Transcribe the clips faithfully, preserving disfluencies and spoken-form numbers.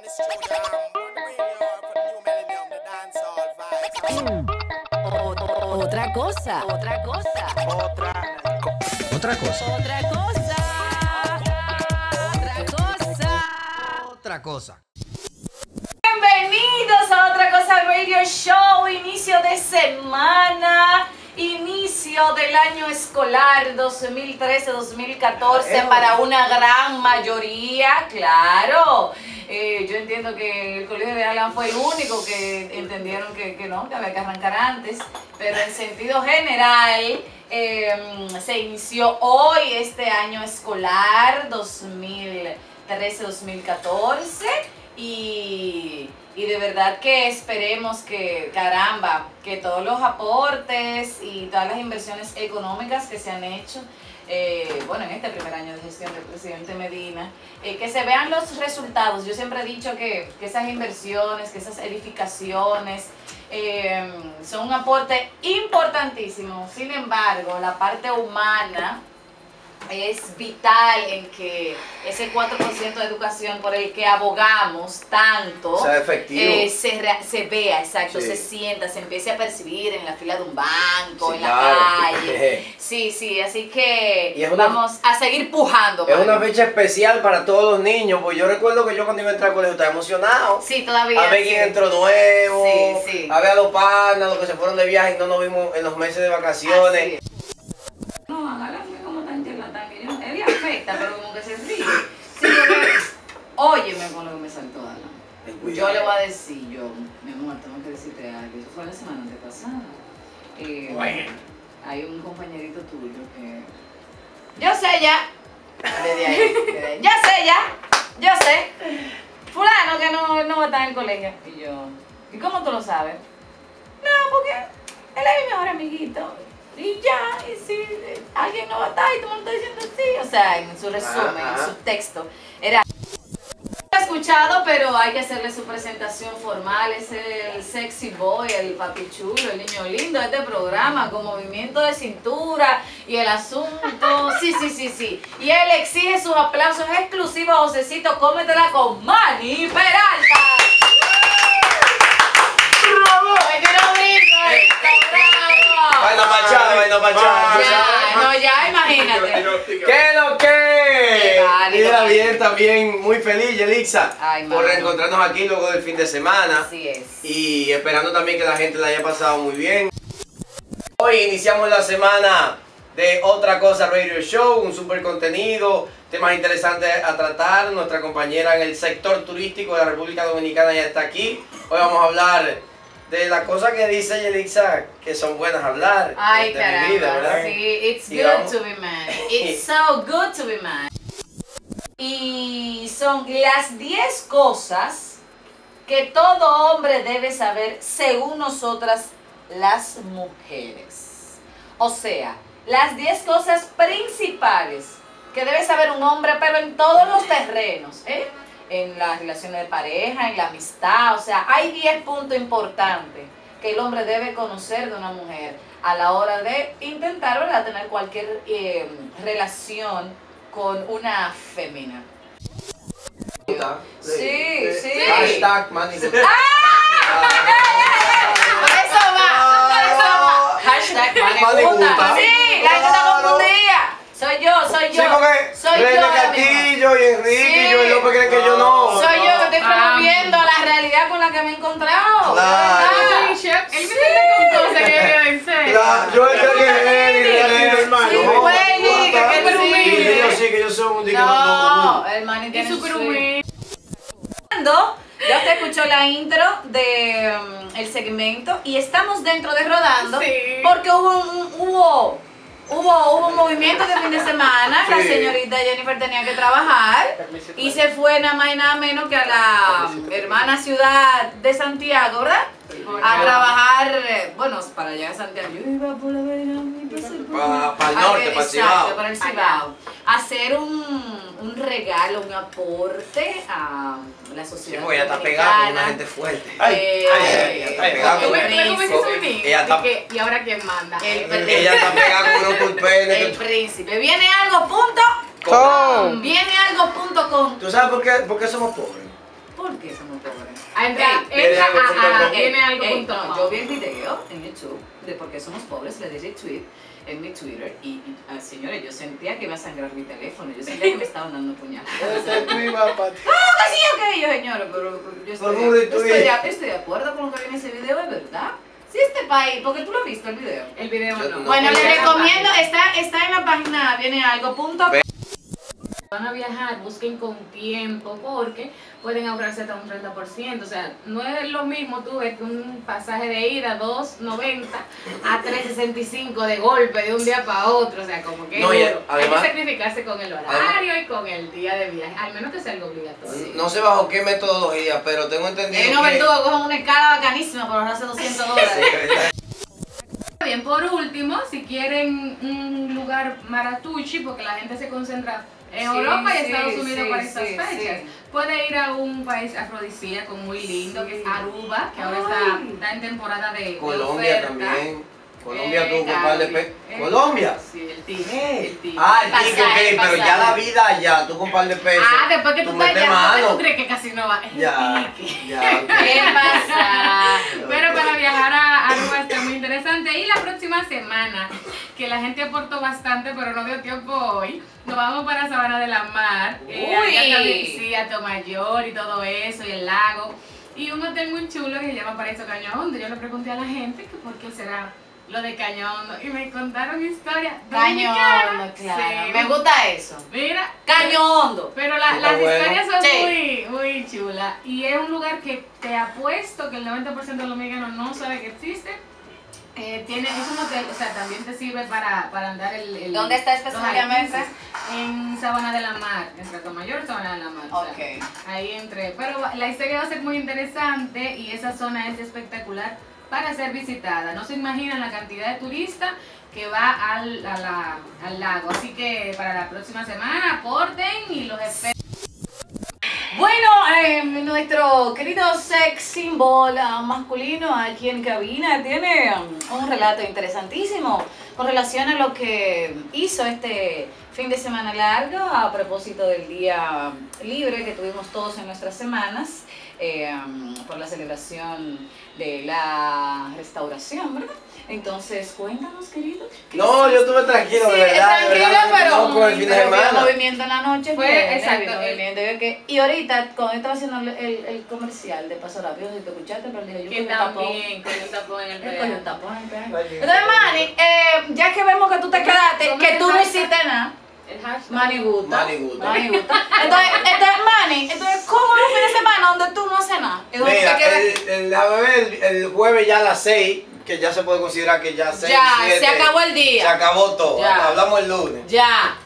Otra cosa, otra cosa, otra, Otra cosa. otra cosa, otra cosa. Otra cosa. Bienvenidos a Otra Cosa Radio Show, inicio de semana, inicio del año escolar dos mil trece dos mil catorce para una gran mayoría, claro. Eh, yo entiendo que el colegio de Alan fue el único que entendieron que, que no, que había que arrancar antes, pero en sentido general eh, se inició hoy este año escolar dos mil trece dos mil catorce y, y de verdad que esperemos que, caramba, que todos los aportes y todas las inversiones económicas que se han hecho Eh, bueno, en este primer año de gestión del presidente Medina, eh, que se vean los resultados. Yo siempre he dicho que, que esas inversiones, que esas edificaciones eh, son un aporte importantísimo. Sin embargo, la parte humana es vital en que ese cuatro por ciento de educación por el que abogamos tanto sea efectivo. eh, se, rea- se vea, exacto, Sí. se sienta, se empiece a percibir en la fila de un banco, Sí, en la claro. calle. Sí, sí, así que Y es una- vamos a seguir pujando. Es una Mario. fecha especial para todos los niños, pues yo recuerdo que yo cuando iba a entrar al colegio estaba emocionado. Sí, todavía. A ver sí. quién entró nuevo, Sí, sí. a ver a los panas, los que se fueron de viaje y no nos vimos en los meses de vacaciones. Así es. No, agárrame como tan charlatán, que yo, él le afecta, pero como que se ríe. Sí, porque, óyeme con lo que me saltó Alan. Ten Yo cuidado. le voy a decir, yo, mi amor, tengo que decirte algo. Eso fue la semana antepasada. Eh, Bueno. Hay un compañerito tuyo que... Yo sé ya. Desde ahí. desde ahí. Yo sé ya. Yo sé. Fulano que no, no va a estar en el colegio. Y yo, ¿y cómo tú lo sabes? No, porque él es mi mejor amiguito. Y ya, y si eh, alguien no va a estar y tú me lo estás diciendo así. O sea, en su resumen, Ajá. en su texto. Era... Lo he escuchado, pero hay que hacerle su presentación formal. Es el sexy boy, el papi chulo, el niño lindo de este programa, con movimiento de cintura y el asunto. Sí, sí, sí, sí. Y él exige sus aplausos exclusivos, Josecito, cómetela con Manny Peralta. ¡Bravo! ¡Que no brinco! ¡Bravo! Vaina machada, vaina machada. Ya, no, ya, imagínate. ¿Qué lo que? Vale, Mira vale. bien, también muy feliz, Yelixa, Ay, por mano. reencontrarnos aquí luego del fin de semana. Así es. Y esperando también que la gente la haya pasado muy bien. Hoy iniciamos la semana de Otra Cosa Radio Show, un super contenido, temas interesantes a tratar. Nuestra compañera en el sector turístico de la República Dominicana ya está aquí. Hoy vamos a hablar de las cosas que dice Yelixa que son buenas a hablar. Ay, de mi vida, caramba, ¿verdad? sí, it's Y good vamos- to be mad. It's so good to be mad. Y son las diez cosas que todo hombre debe saber según nosotras las mujeres. O sea, las diez cosas principales que debe saber un hombre, pero en todos los terrenos, ¿eh? En las relaciones de pareja, en la amistad, o sea, hay diez puntos importantes que el hombre debe conocer de una mujer a la hora de intentar, ¿verdad?, tener cualquier eh, relación con una fémina. Sí, sí. Hashtag Manny. Por eso va, por eso va. Hashtag Manny Maniguta. gusta. Sí, la gente está Claro. confundida. Soy yo, soy Sí, yo. porque Soy Reina yo. la Castillo y Enrique Sí. y Joel López creen que yo no. Soy yo que estoy promoviendo la realidad con la que me he encontrado. Claro. ¿Verdad? Sí, chef, él me dice con cosas que yo en serio. La- yo creo que es él, Sí, René. sí, No, güey, me que- gusta. que pero sí. humilde. Yo sí, que yo soy un digno. No, el man Y tiene súper su- humilde. Ya usted escuchó la intro de um, el segmento y estamos dentro de Rodando Sí. porque hubo un, hubo hubo hubo un movimiento de fin de semana. La Sí. señorita Jennifer tenía que trabajar y se fue nada más y nada menos que a la hermana ciudad de Santiago, ¿verdad? A trabajar, eh, bueno, para allá a Santiago. Yo iba por la avenida, Pa- para el a norte, ver, para el exacto, Cibao. para el Cibao. Hacer un, un regalo, un aporte a la Sí, sociedad porque ella está dominicana. pegada con una gente fuerte. Eh, ay, ay, ella está pegada Tú con- ves, tú ves cómo dice su niño. Ella está- Y que, ¿y ahora quién manda? El Ella está pegada con unos pulpenes. El príncipe. Viene algo punto Com. Viene algo punto com. ¿Tú sabes por qué, por qué somos pobres? ¿Por qué somos pobres? Ah, entra, Ey, entra, viene algo ah, ah, súper viene algo Ey, punto no, com. yo vi el video en YouTube de por qué somos pobres, le di retweet en mi Twitter y, y ah, señores, yo sentía que iba a sangrar mi teléfono, yo sentía que me estaban dando puñaladas. Ese tú ibas para ti. ¡Ah, sí, ok! Yo, señores, pero, pero yo estoy, Por un yo retweet. estoy, de, estoy de acuerdo con lo que viene en ese video, es verdad. Sí, este país, porque tú lo has visto el video. El video Yo no. no. Bueno, Está les en la recomiendo, página. está, está en la página, viene algo, punto. Van a viajar, busquen con tiempo porque pueden ahorrarse hasta un treinta por ciento. O sea, no es lo mismo tú ves que un pasaje de ida dos noventa a tres sesenta y cinco de golpe de un día para otro. O sea, como que No, es y duro. además- hay que sacrificarse con el horario y con el día de viaje, al menos que sea algo obligatorio. No sé bajo qué metodología, pero tengo entendido Eh, no, que... verdugo, cogen una escala bacanísima para ahorrarse doscientos dólares. Bien, por último, si quieren un lugar maratuchi, porque la gente se concentra en Sí, Europa y sí, Estados Unidos sí, para estas sí, fechas, sí. puede ir a un país afrodisíaco muy lindo, Sí. que es Aruba, que ahora Ay. está, está en temporada de, de Colombia oferta. también. Colombia Eh, tuvo un par de Cali. pe... Eh, ¿Colombia? Sí, el tigre. ¿Qué? El tigre. Ah, el tigre, Pasaje, ok, pero ya pasaje. la vida allá, tú con un par de pesos. Ah, después que tú, tú estás metes allá, ¿por qué mano. tú crees que casi no va? Es el Ya, tigre. ya, ok. ¿Qué pasa? Pero para viajar a Aruba está muy interesante. Y la próxima semana, que la gente aportó bastante, pero no dio tiempo hoy, nos vamos para Sabana de la Mar. Eh, Uy. allá también, sí, a Tomayor y todo eso, y el lago. Y un hotel muy chulo que se llama Paraíso Cañón Hondo. Yo le pregunté a la gente que por qué será lo de Cañón Hondo. Y me contaron historias Caño dominicanas. hondo, claro. Sí. Me gusta eso. Mira. Caño hondo. Pero la- Está las bueno. historias son Sí. muy, muy chulas. Y es un lugar que te apuesto que el noventa por ciento de los mexicanos no sabe que existe. Eh, tiene, es un hotel, o sea, también te sirve para, para andar el, el- ¿Dónde está los específicamente? alquices. En Sabana de la Mar, entre Tomayor y Sabana de la Mar. o sea, Ok. ahí entre. Pero va- la historia va a ser muy interesante y esa zona es espectacular para ser visitada. No se imaginan la cantidad de turistas que va al, a la- al lago. Así que para la próxima semana aporten y los espero. Bueno, eh, nuestro querido sex symbol ah, masculino aquí en cabina tiene um, un relato interesantísimo con relación a lo que hizo este fin de semana largo a propósito del día libre que tuvimos todos en nuestras semanas eh, um, por la celebración de la restauración, ¿verdad? Entonces, cuéntanos, querido. ¿qué No, yo hiciste? estuve tranquilo, Sí, de verdad. de tranquila, verdad, pero, no, con el fin de pero vio semana. movimiento en la noche. Fue, bien, exacto, vio el- movimiento, vio que- y ahorita, cuando estaba haciendo el, el, el comercial de Paso Rápido, si te escuchaste, pero dije, yo Que cogí un tapón. también con un tapón en el Él cogió un pedazo. tapón en el peaje. Oye, Entonces, Manny, eh, ya que vemos que tú te quedaste, ¿Cómo que se tú no llama? hiciste nada, El hashtag. Manny gusta. Manny gusta. Manny gusta. Entonces, entonces, Manny, entonces, ¿cómo es un fin de semana donde tú no haces nada? Y donde tú Mira, te quedas- el, el, a ver, el, el jueves ya a las seis, que ya se puede considerar que ya seis, Ya, siete, se acabó el día. Se acabó todo. Ya. Hablamos el lunes. Ya.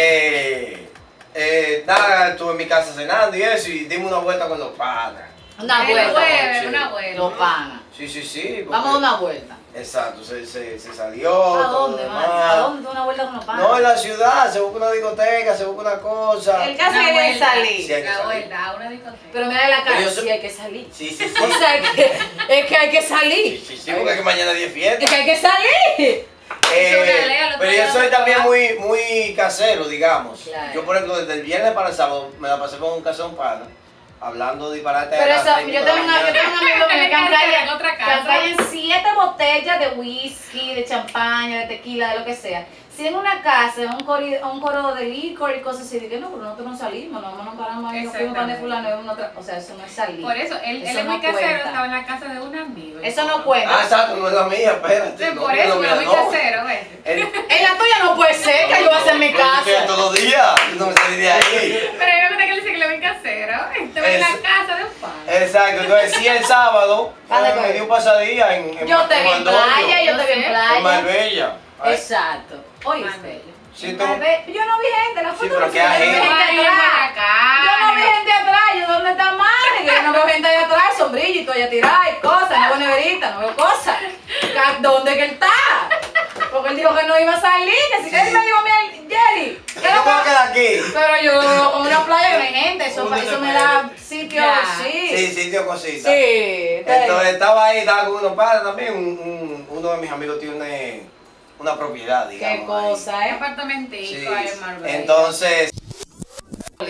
Eh, eh, nada, estuve en mi casa cenando y eso, y dimos una vuelta con los panas. Una El vuelta. jueves, Sí. una vuelta. Los panas. Sí, sí, sí. porque- Vamos a dar una vuelta. Exacto, se, se, se salió. ¿A todo dónde, lo Manny? demás. ¿A dónde una vuelta con los panas? No, en la ciudad, se busca una discoteca, se busca una cosa. El caso Una es que vuelta. salir. Sí, hay que La salir. vuelta a una discoteca. Pero mira la cara, Pero yo so- sí hay que salir. Sí, sí, sí. O sea, es que, es que hay que Sí, salir. sí, sí, porque es que mañana es día Es fiesta. que hay que salir. Eh, una lea, lo pero traía yo soy de también trabajo. muy, muy casero, digamos. Claro. Yo, por ejemplo, desde el viernes para el sábado me la pasé con un casón pana, hablando disparate. Pero a las eso, seis yo de la tengo, una, yo mañana. tengo un amigo mío que han En caído- otra que han casa. caído en siete botellas de whisky, de champaña, de tequila, de lo que sea. Si en una casa, en un, cori- un coro de licor y cosas así, dije, no, pero nosotros no salimos, no nos paramos ahí, nos fuimos para de fulano, y uno otra- o sea, eso no es salir. Por eso, él, Eso él es no muy casero, cuenta. estaba en la casa de un amigo. Eso no cuenta. Ah, exacto, no es la mía, espérate. Sí, no, por no es eso, la pero mía, muy no. casero, ¿ves? El- En la tuya no puede ser que yo voy a hacer en mi Yo estoy casa. todos los días, yo no me salí de ahí. Pero yo me conté que él dice que le ven casero. Estaba en la Es- casa de un pan. Exacto, entonces sí el sábado ¿Dónde eh, fue? me di un pasadía en, en Yo te vi en Mandolio, playa, yo te vi en No sé. en playa. Marbella. Ay, Exacto. Oíste. Marbella. sí, En tú- Marbella. Yo no vi gente, la foto pero no qué se ve, yo no vi ajeno. gente Ay, atrás. acá. Yo no vi gente atrás, yo dónde está Manny, que yo no veo gente allá atrás, sombrilla y toalla tirada y cosas, no veo neverita, no veo cosas. Ca- ¿Dónde que él está? Porque él dijo que no iba a salir, que si Sí. él me dijo, mira, Jerry, Yo ¿qué me lo voy a que- quedar aquí. pero yo en una playa no hay gente, eso, Uno eso te me da puede. sitio, Ya. sí. Sí, sitio cosita. Sí, Entonces estaba ahí, estaba con unos padres también. Un, un- uno de mis amigos tiene una propiedad, digamos. qué cosa, Un ¿eh? ahí. apartamentico Sí. ahí en Marbella. Entonces, Lina.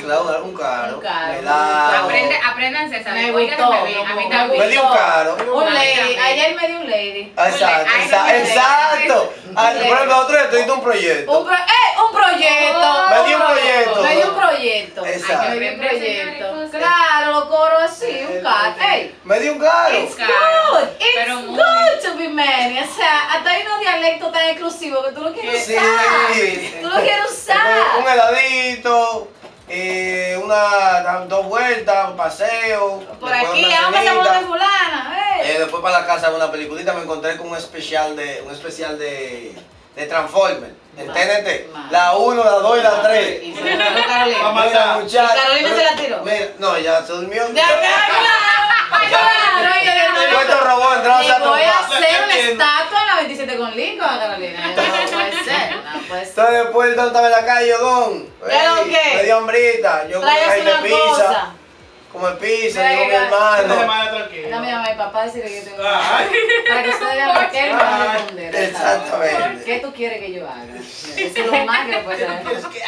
claro, un caro. Un caro. Helado. Aprende, apréndanse, ¿sabes? Me Oigan, gustó, bebé, a mí me también. Me dio un caro. Un lady. Ayer me dio un lady. Exacto, Ay, exacto. no, exacto. Ah, Sí. Por ejemplo, otro día te diste un proyecto. Un, pro- eh, un proyecto. Me dio un proyecto. Me dio un proyecto. Exacto. Me dio un Aprende, proyecto. señores, cosas. Claro, lo cobro así, un caro. Ey. Me dio un caro. It's Caro, good. It's pero muy- good to be many. O sea, hasta hay unos dialectos tan exclusivos que tú lo quieres Sí. usar. Tú lo quieres usar. Un heladito, eh, una, dos vueltas, un paseo. Por después aquí, una vamos a pasar por cenita. donde fulana. Eh, Eh. después para la casa una peliculita me encontré con un especial de un especial de, de Transformers en Ma- T N T. ma- La uno, la dos y la tres. Y se lo ganó Carolina. Vamos a Mira, matar. muchacho. ¿Y Carolina pero- se la tiró? Mira, no, ya se durmió. Ya, ya, claro. Claro, oye, Después estos robots entraron le a voy a trompar. hacer una estatua en la veintisiete con Lincoln a Carolina. No puede ser, no puede ser. Entonces después el don estaba en la calle, yo don. ¿Qué ey, lo qué? Me dio hambrita. Yo comí Tráigase de una pizza. cosa. Come pizza, Mira yo con mi que- Esta hermano. semana tranquilo. Dame a mi papá decir que yo tengo Ay. para que ustedes vean por qué él me va a Ay, responder. exactamente. ¿Qué tú quieres que yo haga? Eso es lo más que le puedes hacer.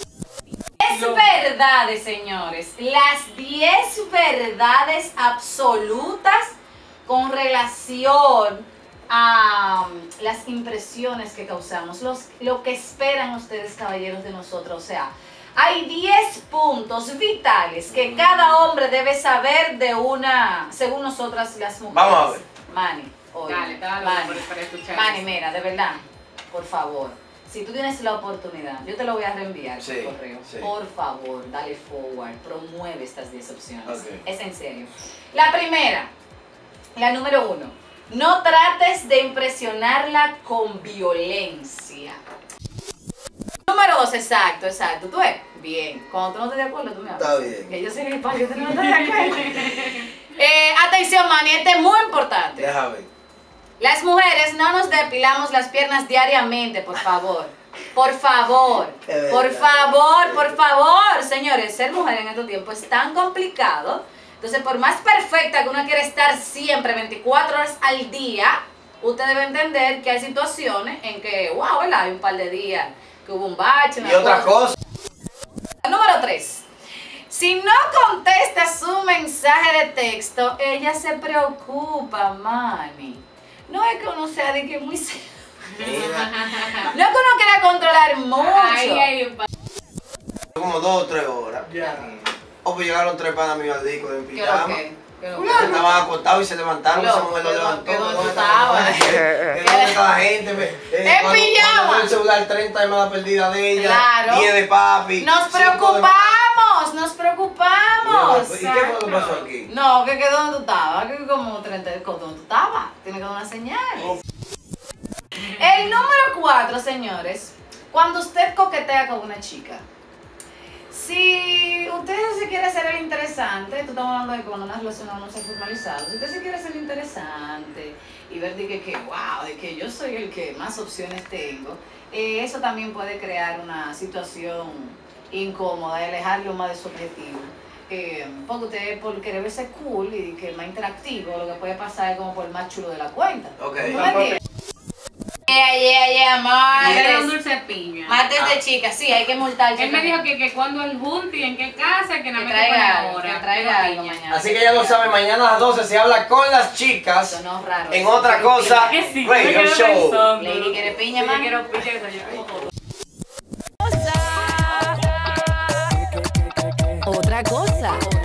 Es verdades, señores. Las diez verdades absolutas con relación a um, las impresiones que causamos, los, lo que esperan ustedes, caballeros, de nosotros. O sea, hay diez puntos vitales que cada hombre debe saber de una, según nosotras las mujeres. Vamos a ver. Manny, oye, Dale, dale, Manny, para- para escuchar Manny, eso. mira, de verdad, por favor, si tú tienes la oportunidad, yo te lo voy a reenviar Sí, por correo. sí. Por favor, dale forward, promueve estas diez opciones. Ok. Es en serio. La primera, la número uno, no trates de impresionarla con violencia. Número dos, exacto, exacto. Tú ves, bien. Cuando tú no estés de acuerdo, tú me hablas. Está bien. Que yo sé que para yo no estoy de acuerdo. eh, atención, Manny, este es muy importante. Déjame. Las mujeres no nos depilamos las piernas diariamente, por favor. Por favor, Es por verdad. favor, por favor, señores, ser mujer en estos tiempos es tan complicado. Entonces, por más perfecta que uno quiera estar siempre, veinticuatro horas al día, usted debe entender que hay situaciones en que, wow, ¿verdad? Hay un par de días que hubo un bache, una Y otra cosa. Número tres. Si no contesta su mensaje de texto, ella se preocupa, mami. No es que uno sea de que muy serio. Mira, No es que uno quiera controlar mucho. Ay, ay, pa- como dos o tres horas. Ya. O pues llegaron tres panas míos al disco de ¿Qué lo pijama. que? ¿Qué lo que? Estaban acostados y se levantaron, Loco, esa mujer lo ¿qué levantó. dónde- ¿Dónde dónde está estaba? la mujer? ¿Dónde está la gente? Me- eh, En cuando- pijama. Cuando veo el celular, treinta llamadas perdidas de ella, Claro. diez de papi. Nos cinco de- preocupamos, nos preocupamos. ¿Y qué fue lo que pasó aquí? No, que que dónde tú estabas, que como treinta, ¿dónde tú estabas? Tiene que dar una señal. El número cuatro, señores, cuando usted coquetea con una chica, si usted se quiere hacer el interesante, tú estamos hablando de cuando una relación no se ha formalizado, si usted se quiere hacer interesante y ver de que, que wow, de que yo soy el que más opciones tengo, eh, eso también puede crear una situación incómoda y alejarlo más de su objetivo. Eh, porque usted por querer verse cool y que más interactivo, lo que puede pasar es como por el más chulo de la cuenta. Ok. ¿Tú me entiendes? Yeah, yeah, yeah, Era un martes. dulce de piña. Martes Ah. de chicas, sí, hay que multar. Él me dijo que, que cuando el junte y en qué casa, que que nada más traiga que algo, ahora. que traiga algo mañana. Así que ya lo saben, mañana a las doce se habla con las chicas. Sonó raro. En otra cosa, Que sí, Radio me quedo Show. pensando. Lady, ¿quiere piña, Sí, yo man? quiero piña, que soy yo. Otra cosa.